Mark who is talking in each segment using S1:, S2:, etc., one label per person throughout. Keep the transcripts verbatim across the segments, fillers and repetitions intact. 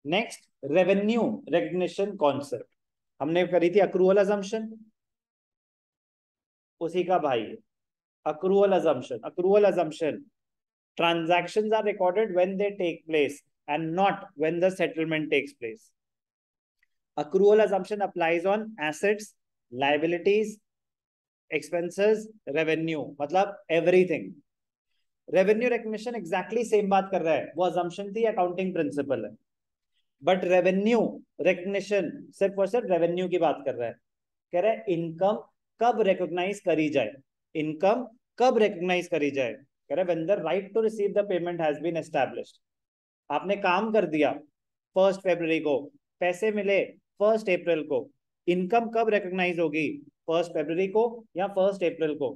S1: Next, revenue recognition concept हमने करी थी अक्रूवल अजम्पशन, उसी का भाई है accrual assumption. Accrual assumption, transactions are recorded when they take place and not when the settlement takes place. Accrual assumption applies on assets, liabilities, expenses, revenue, मतलब everything. Revenue recognition exactly same बात कर रहा है, वो assumption थी, accounting principle है, but revenue recognition सिर्फ और सिर्फ रेवेन्यू की बात कर रहा है। कह रहा है इनकम कब रिकॉग्नाइज करी जाए, इनकम कब रिकॉग्नाइज करी जाए। कह रहा है when the right to receive the payment has been established. आपने काम कर दिया फर्स्ट फरवरी को, पैसे मिले फर्स्ट अप्रैल को, इनकम कब रिकॉग्नाइज होगी, फर्स्ट फरवरी को या फर्स्ट अप्रैल को।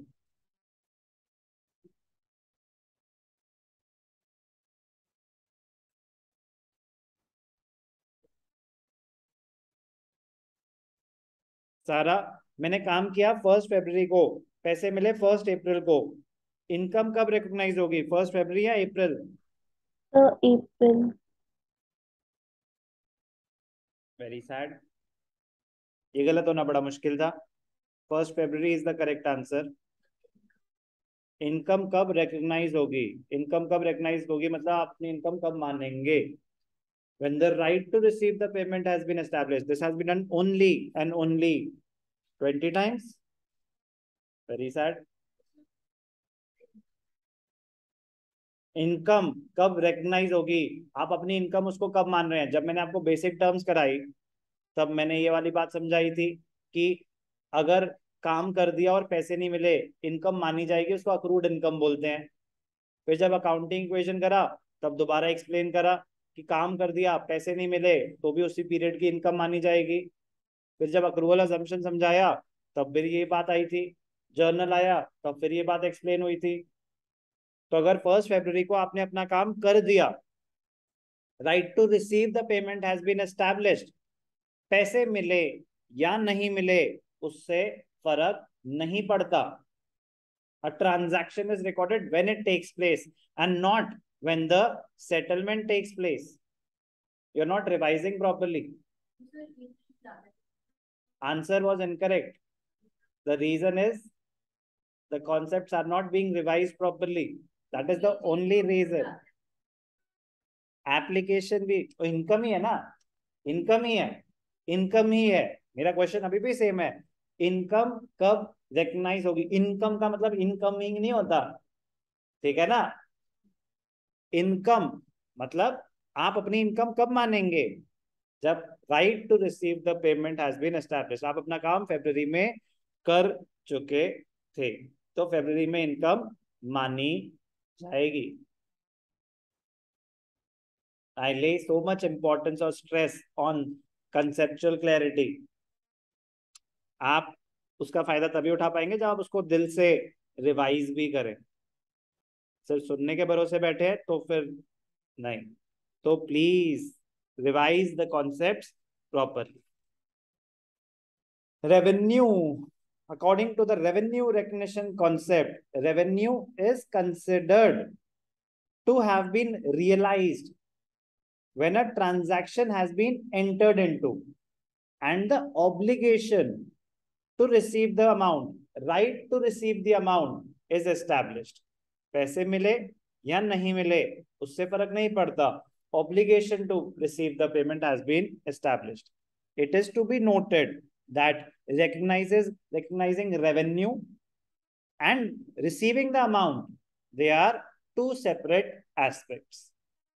S1: सारा, मैंने काम किया फर्स्ट फरवरी को, पैसे मिले फर्स्ट अप्रैल को, इनकम कब रिकॉग्नाइज होगी, फर्स्ट फरवरी या अप्रैल।
S2: अप्रैल।
S1: वेरी सैड, ये गलत होना बड़ा मुश्किल था। First February is the correct answer. Income कब रिकॉग्नाइज होगी, इनकम कब रिकॉग्नाइज होगी मतलब आप अपनी इनकम कब मानेंगे, when the right to receive the payment has been established. This has been done only and only twenty times. Very sad. Income कब रिकॉग्नाइज होगी, आप अपनी इनकम उसको कब मान रहे हैं। जब मैंने आपको बेसिक टर्म्स कराई तब मैंने ये वाली बात समझाई थी कि अगर काम कर दिया और पैसे नहीं मिले, इनकम मानी जाएगी, उसको अक्रूड इनकम बोलते हैं। फिर जब अकाउंटिंग इक्वेशन करा तब दोबारा एक्सप्लेन करा कि काम कर दिया पैसे नहीं मिले तो भी उसी पीरियड की इनकम मानी जाएगी। फिर जब अक्रूवल अजम्पशन समझाया तब फिर ये बात आई थी, जर्नल आया तब फिर ये बात एक्सप्लेन हुई थी। तो अगर फर्स्ट फरवरी को आपने अपना काम कर दिया, right to receive the payment has been established, पैसे मिले या नहीं मिले उससे फर्क नहीं पड़ता। A transaction is recorded when it takes place and not when the settlement takes place. You're not revising properly. Answer was incorrect. The reason is the concepts are not being revised properly. That is the only reason. Application भी तो income ही है ना, income ही है, income ही है। मेरा question अभी भी same है, इनकम कब रिकग्नाइज होगी। इनकम का मतलब इनकमिंग नहीं होता, ठीक है ना। इनकम मतलब आप अपनी इनकम कब मानेंगे, जब right to receive the payment has been established. आप अपना काम फरवरी में कर चुके थे तो फरवरी में इनकम मानी जाएगी। I lay so much importance or stress on conceptual clarity. आप उसका फायदा तभी उठा पाएंगे जब आप उसको दिल से रिवाइज भी करें। सिर्फ सुनने के भरोसे बैठे हैं तो फिर नहीं। तो please revise the concepts properly. Revenue, according to the revenue recognition concept, revenue is considered to have been realized when a transaction has been entered into and the obligation to receive the amount, right to receive the amount is established. पैसे मिले या नहीं मिले उससे फर्क नहीं पड़ता, obligation to receive the payment has been established. It is to be noted that recognizes recognizing revenue and receiving the amount, they are two separate aspects.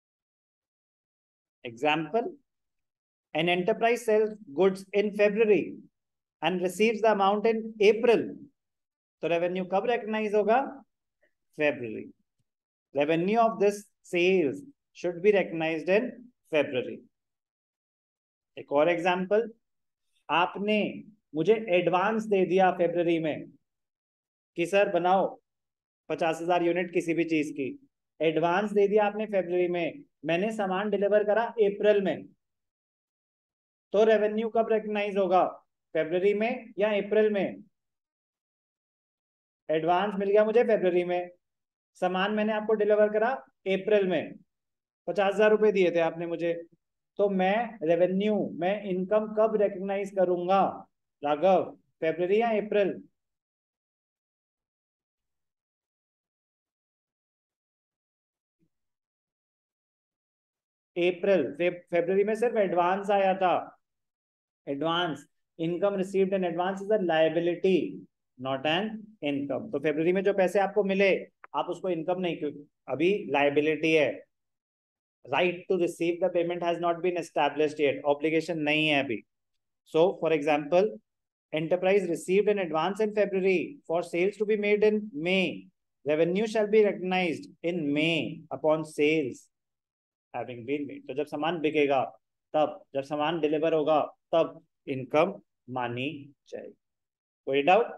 S1: Example, an enterprise sells goods in February and receives the amount in April, तो revenue कब recognize होगा, February. Revenue of this sales should be recognized in February. एक और example, आपने मुझे advance दे दिया फरवरी में कि सर बनाओ पचास हजार यूनिट किसी भी चीज की, एडवांस दे दिया आपने फरवरी में, मैंने सामान डिलीवर करा अप्रैल में, तो रेवेन्यू कब रिकग्नाइज होगा, फरवरी में या अप्रैल में। एडवांस मिल गया मुझे फरवरी में, सामान मैंने आपको डिलीवर करा अप्रैल में, पचास हजार रुपए दिए थे आपने मुझे, तो मैं रेवेन्यू, मैं इनकम कब रिकॉग्नाइज करूंगा राघव, फरवरी या अप्रैल? अप्रैल। फरवरी में सिर्फ एडवांस आया था। Advance, income received in advance is a liability, not an income. तो फरवरी में जो पैसे आपको मिले, आप उसको इनकम नहीं, क्यों, अभी लायबिलिटी है। Right to receive the payment has not been established yet, obligation नहीं है अभी। So for example, enterprise received in advance in February for sales to be made in May. Revenue shall be recognized in May upon sales having been made. तो जब सामान बिकेगा तब, जब सामान डिलीवर होगा तब इनकम मानी जाएगी। कोई doubt?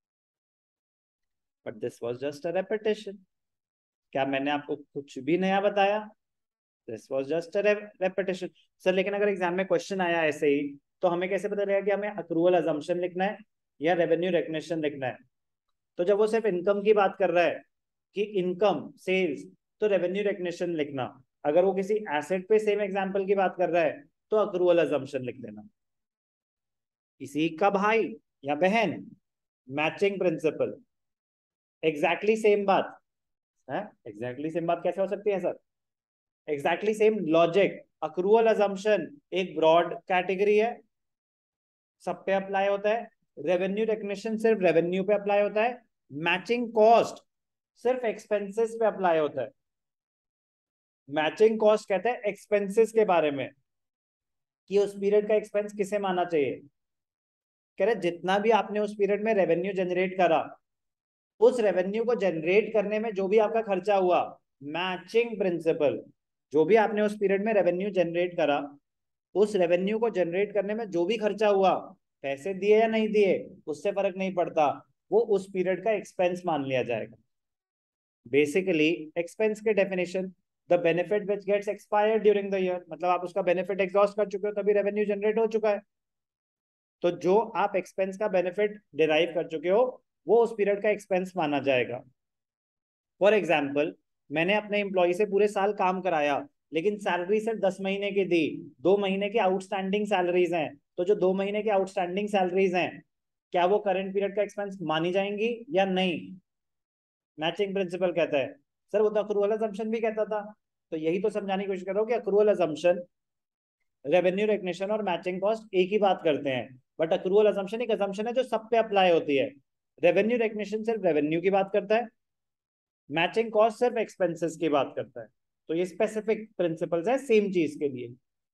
S1: But this was just a repetition. क्या मैंने आपको कुछ भी नया बताया? This was just a repetition. Sir लेकिन अगर एग्जाम में क्वेश्चन आया ऐसे ही, तो हमें कैसे पता लगेगा कि हमें अक्रूवल अजम्पशन लिखना है या रेवेन्यू रिकग्निशन लिखना है? तो जब वो सिर्फ इनकम की बात कर रहा है कि इनकम सेल्स, तो रेवेन्यू रिकग्निशन लिखना। अगर वो किसी एसेट पे सेम एग्जांपल की बात कर रहा है तो अक्रूवल अजम्पशन लिख देना। किसी का भाई या बहन, मैचिंग प्रिंसिपल, एग्जैक्टली सेम बात है। एग्जैक्टली सेम बात कैसे हो सकती है sir? Exactly same logic. Accrual assumption एक ब्रॉड कैटेगरी है, सब पे अप्लाई होता है। रेवेन्यू रिकग्निशन सिर्फ रेवेन्यू पे अप्लाई होता है। मैचिंग कॉस्ट सिर्फ एक्सपेंसेस पे अप्लाई होता है। मैचिंग कॉस्ट कहते हैं एक्सपेंसेस के बारे में, कि उस पीरियड का एक्सपेंस किसे माना चाहिए। कह रहे जितना भी आपने उस पीरियड में रेवेन्यू जनरेट करा, उस रेवेन्यू को जनरेट करने में जो भी आपका खर्चा हुआ, मैचिंग प्रिंसिपल, जो भी आपने उस पीरियड में रेवेन्यू जनरेट करा, उस रेवेन्यू को जनरेट करने में जो भी खर्चा हुआ, पैसे दिए या नहीं दिए उससे फर्क नहीं पड़ता, वो उस पीरियड का एक्सपेंस मान लिया जाएगा। बेसिकली एक्सपेंस के definition, the benefit which gets expired during the year, मतलब आप उसका बेनिफिट एग्जॉस्ट कर चुके हो तभी रेवेन्यू जनरेट हो चुका है। तो जो आप एक्सपेंस का बेनिफिट डिराइव कर चुके हो वो उस पीरियड का एक्सपेंस माना जाएगा। फॉर एग्जाम्पल, मैंने अपने एम्प्लॉय से पूरे साल काम कराया लेकिन सैलरी सिर्फ दस महीने की दी, दो महीने की आउटस्टैंडिंग सैलरीज हैं, तो जो दो महीने की आउटस्टैंडिंग सैलरीज हैं क्या वो करंट पीरियड का एक्सपेंस मानी जाएंगी या नहीं? मैचिंग प्रिंसिपल कहता है। सर वो तो अक्रूवल अजम्पशन भी कहता था। तो यही तो समझाने की कोशिश कर रहा हूं कि अक्रूवल अजम्पशन, रेवेन्यू रिकग्निशन और मैचिंग कॉस्ट एक ही बात करते हैं, बट अक्रूवल अजम्पशन एक अजम्पशन है जो सब पे अप्लाई होती है। रेवेन्यू रिकग्निशन सिर्फ रेवेन्यू की बात करता है, मैचिंग कॉस्ट सिर्फ एक्सपेंसेस की बात करता है। तो ये स्पेसिफिक प्रिंसिपल्स है सेम चीज के लिए।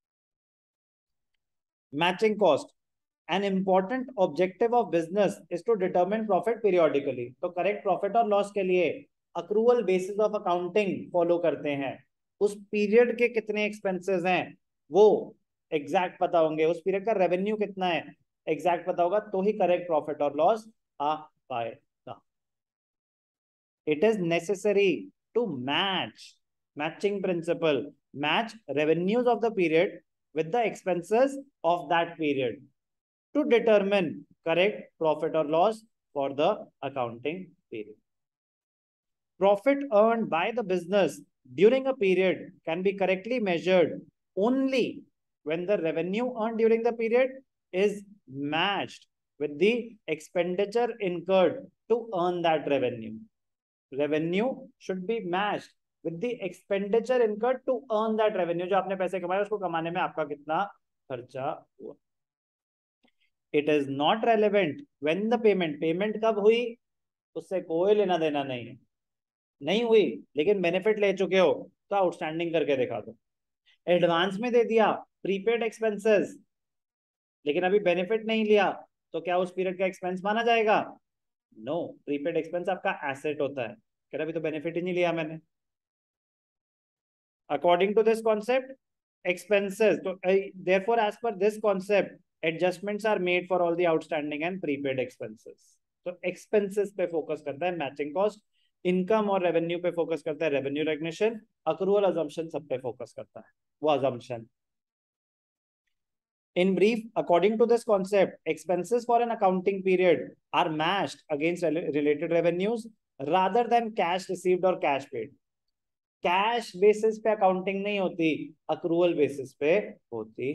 S1: Matching cost, an important objective of business is to determine profit periodically। तो करेक्ट प्रॉफिट और लॉस के लिए accrual basis of accounting follow करते हैं। उस पीरियड के कितने एक्सपेंसेस हैं वो एग्जैक्ट पता होंगे, उस पीरियड का रेवेन्यू कितना है एग्जैक्ट पता होगा, तो ही करेक्ट प्रॉफिट और लॉस आ पाएगा। It is necessary to match, matching principle, match revenues of the period with the expenses of that period to determine correct profit or loss for the accounting period. Profit earned by the business during a period can be correctly measured only when the revenue earned during the period is matched with the expenditure incurred to earn that revenue. Revenue should be matched with the expenditure incurred to earn that revenue। जो आपने पैसे कमाए उसको कमाने में आपका कितना खर्चा हुआ। It is not relevant when the payment, payment कब हुई उससे कोई लेना देना नहीं है। नहीं हुई लेकिन बेनिफिट ले चुके हो तो आउटस्टैंडिंग करके दिखा दो। एडवांस में दे दिया प्रीपेड एक्सपेंसेस, लेकिन अभी बेनिफिट नहीं लिया, तो क्या उस पीरियड का एक्सपेंस माना जाएगा? नो, प्रीपेड एक्सपेंस आपका एसेट होता है। कह रहा अभी तो बेनिफिट ही नहीं लिया मैंने। According to this concept expenses, so uh, therefore as per this concept adjustments are made for all the outstanding and prepaid expenses। तो expenses पे फोकस करता है मैचिंग कॉस्ट, इनकम और रेवेन्यू पे फोकस करता है रेवेन्यू रिकग्निशन, अक्रूवल अजम्पशन सब पे फोकस करता है वो assumption. In brief, according to this concept, expenses for an accounting period are matched against related revenues rather than cash received or cash paid। Cash basis पे accounting नहीं होती, accrual basis पे होती।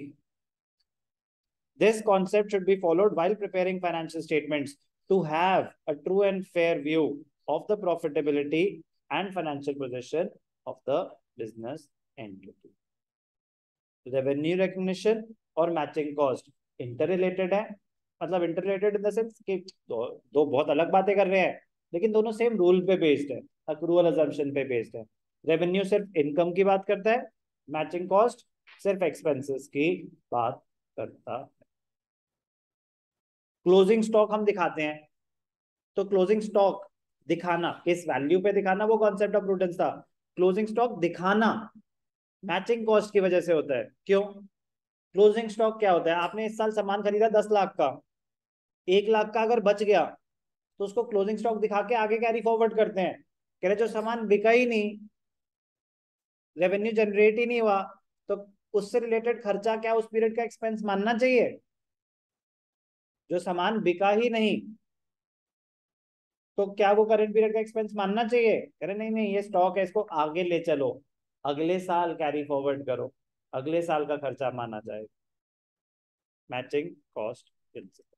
S1: This concept should be followed while preparing financial statements to have a true and fair view of the profitability and financial position of the business entity. Revenue recognition और matching cost interrelated है, मतलब interrelated in the sense कि दो, दो बहुत अलग बातें कर रहे हैं लेकिन दोनों सेम रूल पे बेस्ड है, अक्रूवल अजम्पशन पे बेस्ड है। रेवेन्यू सिर्फ इनकम की बात करता है, मैचिंग कॉस्ट सिर्फ एक्सपेंसेस की बात करता है। क्लोजिंग स्टॉक हम दिखाते हैं, तो क्लोजिंग स्टॉक दिखाना, किस वैल्यू पे दिखाना, वो कॉन्सेप्ट ऑफ प्रूडेंस था। क्लोजिंग स्टॉक दिखाना मैचिंग कॉस्ट की वजह से होता है। क्यों? क्लोजिंग स्टॉक क्या होता है? आपने इस साल सामान खरीदा दस लाख का, एक लाख का अगर बच गया तो उसको क्लोजिंग स्टॉक दिखा के आगे कैरी फॉरवर्ड करते हैं। कह रहे जो सामान बिका ही नहीं, रेवेन्यू जनरेट ही नहीं हुआ, तो उससे रिलेटेड खर्चा क्या उस पीरियड का एक्सपेंस मानना चाहिए? जो सामान बिका ही नहीं तो क्या वो करंट पीरियड का एक्सपेंस मानना चाहिए? कह रहे नहीं नहीं, ये स्टॉक है, इसको आगे ले चलो, अगले साल कैरी फॉरवर्ड करो, अगले साल का खर्चा माना जाए। Matching cost principal.